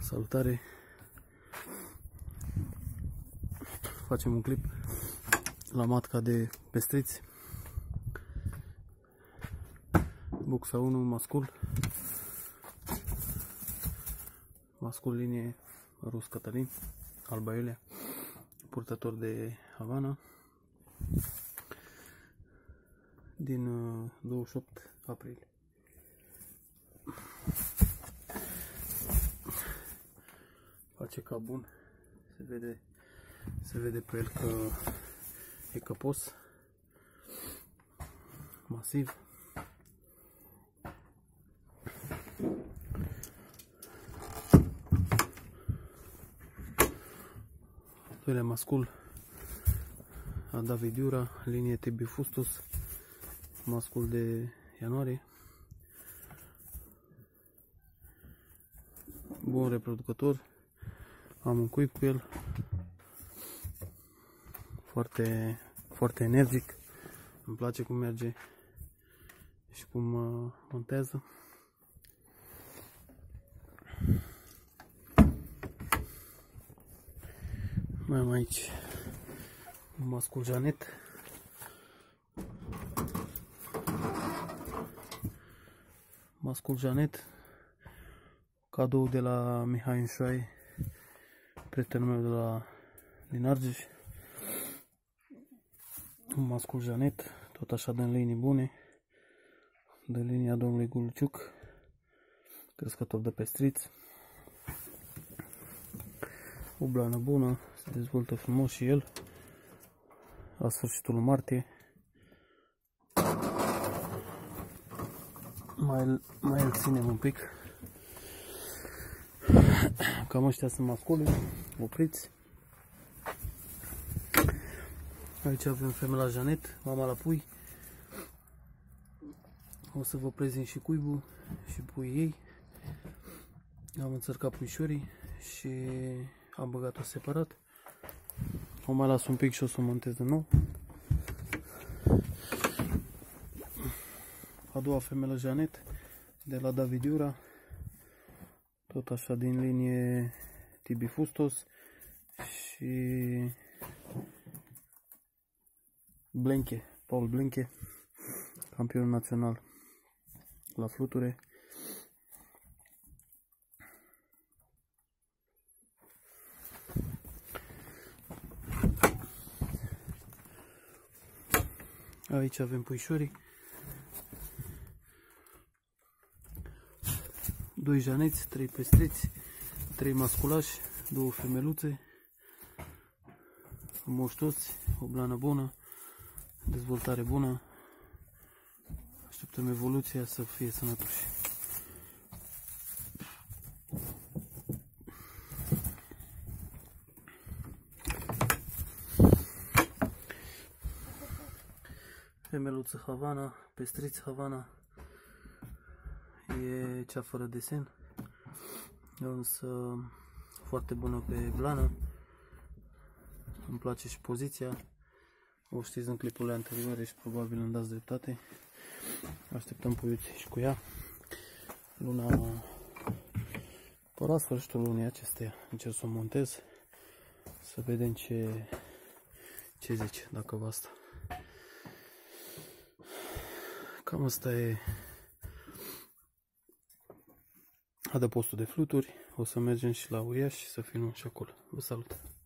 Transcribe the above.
Salutare! Facem un clip la matca de pestriți. Buxa 1, mascul. Mascul linie Rus Cătălin, Alba Iulia, purtător de Havana, din 28 aprilie. Face ca bun, se vede pe el că e căpos, masiv. Doilea mascul a David Iura, linie Tibifustus, mascul de ianuarie. Bun reproducător, am un cuib cu el, foarte energic, îmi place cum merge și cum montează. Mai am aici un mascul Janet. Mascul Janet, cadou de la Mihai Înșoai, prietenul meu din Argeș. Un mascul Janet, tot așa din linii bune, de linia domnului Gulciuc, crescător de pestriți. O blană bună, se dezvoltă frumos și el la sfârșitul lui martie. Mai îl ținem un pic. Cam ăștia sunt masculi opriți. Aici avem femela Janet, mama la pui. O să vă prezint și cuibul și puii ei. Am înțărcat puișorii și am băgat-o separat. O mai las un pic și o să o montez din nou. A doua femelă Janet de la David Iura, tot așa din linie Tibifustos și Blenche, Paul Blenche, campion național la fluture. Aici avem puișorii, 2 janeți, 3 pestriți, 3 masculași, 2 femeluțe, frumoși toți, o blană bună, dezvoltare bună. Așteptăm evoluția să fie sănătoși. Femeluță Havana, pestriț Havana, e cea fără desen, însă foarte bună pe blană. Îmi place și poziția, o știți în clipurile anterioare și probabil îmi dați dreptate. Așteptăm puiuții și cu ea. Pe la sfârșitul lunii acesteia încerc să o montez, să vedem ce zice, dacă va sta. Cam asta e adăpostul de fluturi. O să mergem și la uriaș și să filmăm și acolo. Vă salut!